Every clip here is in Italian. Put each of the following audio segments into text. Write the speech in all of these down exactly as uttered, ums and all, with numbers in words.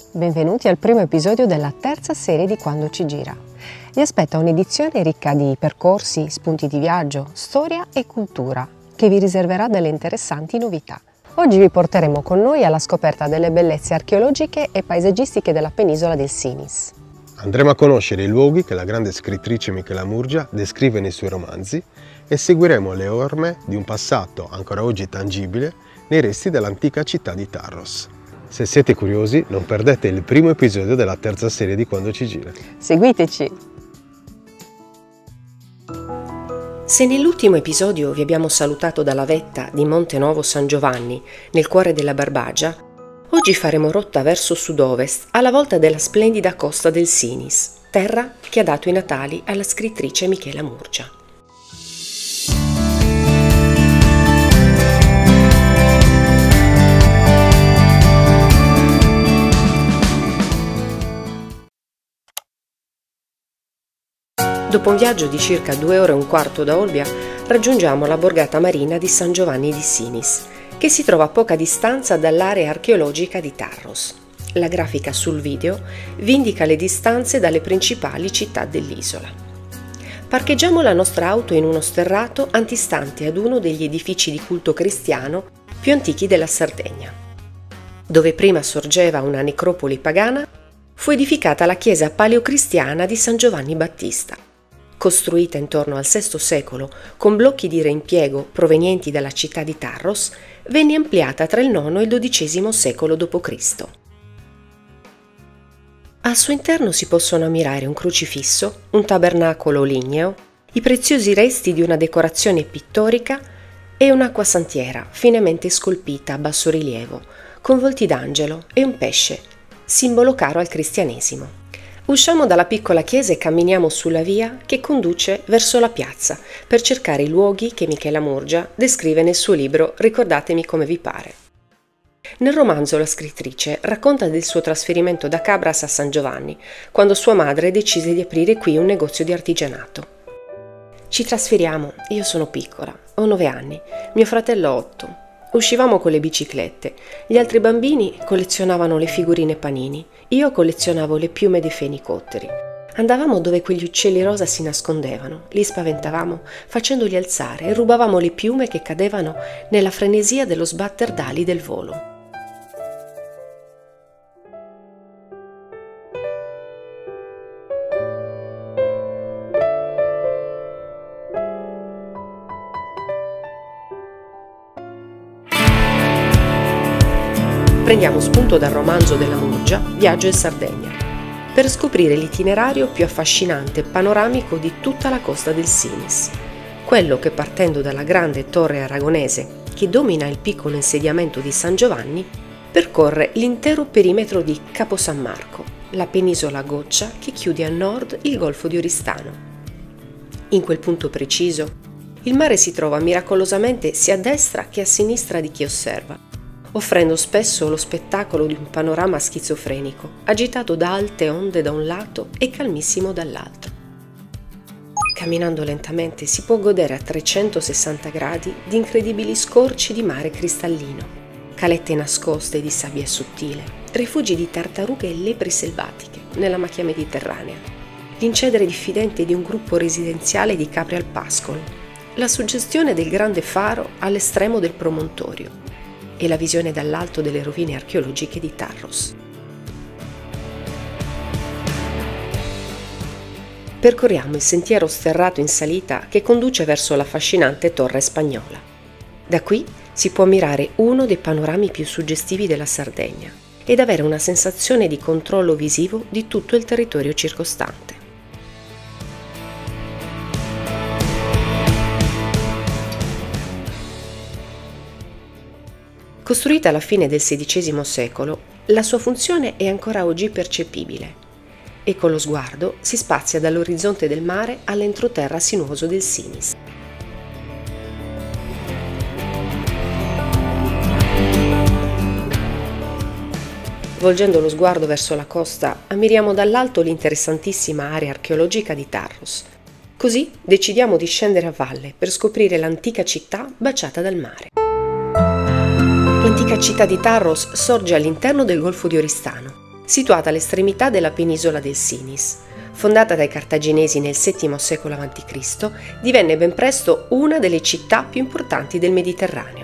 Benvenuti al primo episodio della terza serie di Quando ci gira. Vi aspetta un'edizione ricca di percorsi, spunti di viaggio, storia e cultura, che vi riserverà delle interessanti novità. Oggi vi porteremo con noi alla scoperta delle bellezze archeologiche e paesaggistiche della penisola del Sinis. Andremo a conoscere i luoghi che la grande scrittrice Michela Murgia descrive nei suoi romanzi e seguiremo le orme di un passato ancora oggi tangibile nei resti dell'antica città di Tarros. Se siete curiosi, non perdete il primo episodio della terza serie di Quando ci gira. Seguiteci! Se nell'ultimo episodio vi abbiamo salutato dalla vetta di Monte Novo San Giovanni, nel cuore della Barbagia, oggi faremo rotta verso sud-ovest, alla volta della splendida costa del Sinis, terra che ha dato i natali alla scrittrice Michela Murgia. Dopo un viaggio di circa due ore e un quarto da Olbia, raggiungiamo la borgata marina di San Giovanni di Sinis, che si trova a poca distanza dall'area archeologica di Tarros. La grafica sul video vi indica le distanze dalle principali città dell'isola. Parcheggiamo la nostra auto in uno sterrato antistante ad uno degli edifici di culto cristiano più antichi della Sardegna. Dove prima sorgeva una necropoli pagana, fu edificata la chiesa paleocristiana di San Giovanni Battista. Costruita intorno al sesto secolo con blocchi di reimpiego provenienti dalla città di Tarros, venne ampliata tra il nono e il dodicesimo secolo dopo Cristo. Al suo interno si possono ammirare un crocifisso, un tabernacolo ligneo, i preziosi resti di una decorazione pittorica e un'acquasantiera finemente scolpita a bassorilievo, con volti d'angelo e un pesce, simbolo caro al cristianesimo. Usciamo dalla piccola chiesa e camminiamo sulla via che conduce verso la piazza per cercare i luoghi che Michela Murgia descrive nel suo libro Ricordatemi come vi pare. Nel romanzo la scrittrice racconta del suo trasferimento da Cabras a San Giovanni, quando sua madre decise di aprire qui un negozio di artigianato. Ci trasferiamo, io sono piccola, ho nove anni, mio fratello otto. Uscivamo con le biciclette, gli altri bambini collezionavano le figurine panini, io collezionavo le piume dei fenicotteri. Andavamo dove quegli uccelli rosa si nascondevano, li spaventavamo facendoli alzare e rubavamo le piume che cadevano nella frenesia dello sbatter d'ali del volo. Prendiamo spunto dal romanzo della Murgia, Viaggio in Sardegna, per scoprire l'itinerario più affascinante e panoramico di tutta la costa del Sinis, quello che partendo dalla grande torre aragonese che domina il piccolo insediamento di San Giovanni, percorre l'intero perimetro di Capo San Marco, la penisola goccia che chiude a nord il golfo di Oristano. In quel punto preciso, il mare si trova miracolosamente sia a destra che a sinistra di chi osserva, offrendo spesso lo spettacolo di un panorama schizofrenico, agitato da alte onde da un lato e calmissimo dall'altro. Camminando lentamente si può godere a trecentosessanta gradi di incredibili scorci di mare cristallino, calette nascoste di sabbia sottile, rifugi di tartarughe e lepri selvatiche nella macchia mediterranea, l'incedere diffidente di un gruppo residenziale di capri al pascolo, la suggestione del grande faro all'estremo del promontorio, e la visione dall'alto delle rovine archeologiche di Tarros. Percorriamo il sentiero sterrato in salita che conduce verso l'affascinante Torre Spagnola. Da qui si può ammirare uno dei panorami più suggestivi della Sardegna ed avere una sensazione di controllo visivo di tutto il territorio circostante. Costruita alla fine del sedicesimo secolo, la sua funzione è ancora oggi percepibile e con lo sguardo si spazia dall'orizzonte del mare all'entroterra sinuoso del Sinis. Volgendo lo sguardo verso la costa, ammiriamo dall'alto l'interessantissima area archeologica di Tarros. Così decidiamo di scendere a valle per scoprire l'antica città baciata dal mare. L'antica città di Tarros sorge all'interno del golfo di Oristano, situata all'estremità della penisola del Sinis. Fondata dai cartaginesi nel settimo secolo avanti Cristo, divenne ben presto una delle città più importanti del Mediterraneo.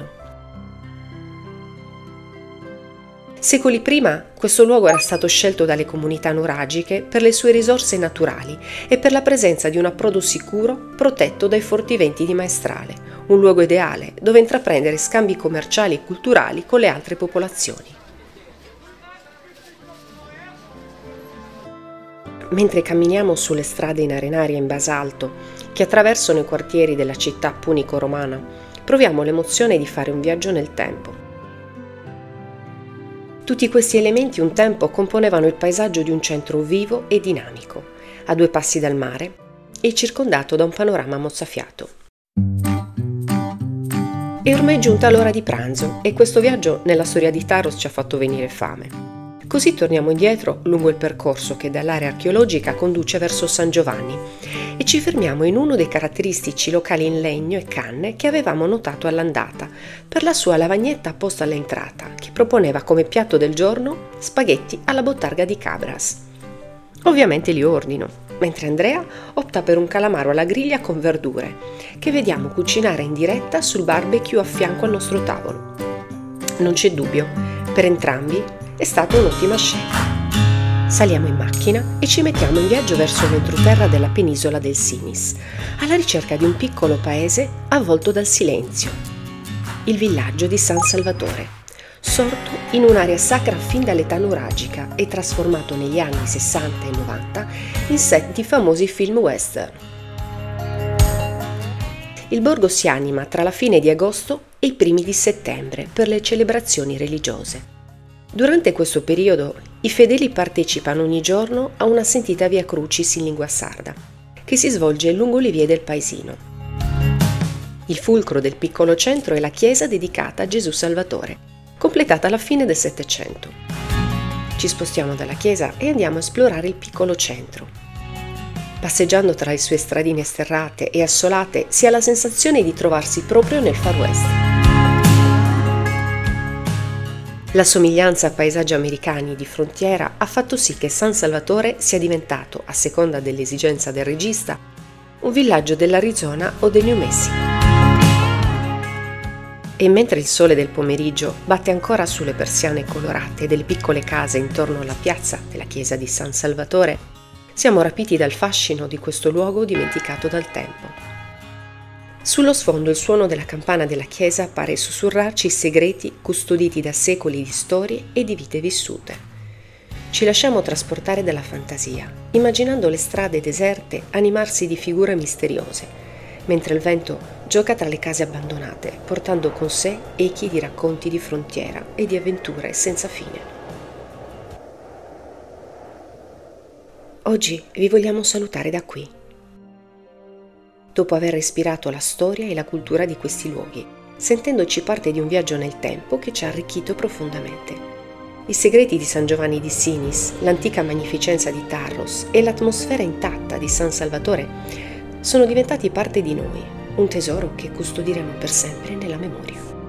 Secoli prima, questo luogo era stato scelto dalle comunità nuragiche per le sue risorse naturali e per la presenza di un approdo sicuro protetto dai forti venti di maestrale, un luogo ideale dove intraprendere scambi commerciali e culturali con le altre popolazioni. Mentre camminiamo sulle strade in arenaria in basalto che attraversano i quartieri della città punico-romana, proviamo l'emozione di fare un viaggio nel tempo. Tutti questi elementi un tempo componevano il paesaggio di un centro vivo e dinamico, a due passi dal mare e circondato da un panorama mozzafiato. È ormai giunta l'ora di pranzo e questo viaggio nella storia di Taros ci ha fatto venire fame. Così torniamo indietro lungo il percorso che dall'area archeologica conduce verso San Giovanni e ci fermiamo in uno dei caratteristici locali in legno e canne che avevamo notato all'andata per la sua lavagnetta apposta all'entrata che proponeva come piatto del giorno spaghetti alla bottarga di Cabras. Ovviamente li ordino, mentre Andrea opta per un calamaro alla griglia con verdure che vediamo cucinare in diretta sul barbecue a fianco al nostro tavolo. Non c'è dubbio, per entrambi è stata un'ottima scelta. Saliamo in macchina e ci mettiamo in viaggio verso l'entroterra della penisola del Sinis, alla ricerca di un piccolo paese avvolto dal silenzio, il villaggio di San Salvatore, sorto in un'area sacra fin dall'età nuragica e trasformato negli anni sessanta e novanta in set di famosi film western. Il borgo si anima tra la fine di agosto e i primi di settembre per le celebrazioni religiose. Durante questo periodo i fedeli partecipano ogni giorno a una sentita Via Crucis in lingua sarda, che si svolge lungo le vie del paesino. Il fulcro del piccolo centro è la chiesa dedicata a Gesù Salvatore, completata alla fine del Settecento. Ci spostiamo dalla chiesa e andiamo a esplorare il piccolo centro. Passeggiando tra le sue stradine sterrate e assolate si ha la sensazione di trovarsi proprio nel Far West. La somiglianza a paesaggi americani di frontiera ha fatto sì che San Salvatore sia diventato, a seconda dell'esigenza del regista, un villaggio dell'Arizona o del New Mexico. E mentre il sole del pomeriggio batte ancora sulle persiane colorate delle piccole case intorno alla piazza della chiesa di San Salvatore, siamo rapiti dal fascino di questo luogo dimenticato dal tempo. Sullo sfondo il suono della campana della chiesa pare sussurrarci i segreti custoditi da secoli di storie e di vite vissute. Ci lasciamo trasportare dalla fantasia, immaginando le strade deserte animarsi di figure misteriose, mentre il vento gioca tra le case abbandonate, portando con sé echi di racconti di frontiera e di avventure senza fine. Oggi vi vogliamo salutare da qui, dopo aver respirato la storia e la cultura di questi luoghi, sentendoci parte di un viaggio nel tempo che ci ha arricchito profondamente. I segreti di San Giovanni di Sinis, l'antica magnificenza di Taros e l'atmosfera intatta di San Salvatore sono diventati parte di noi, un tesoro che custodiremo per sempre nella memoria.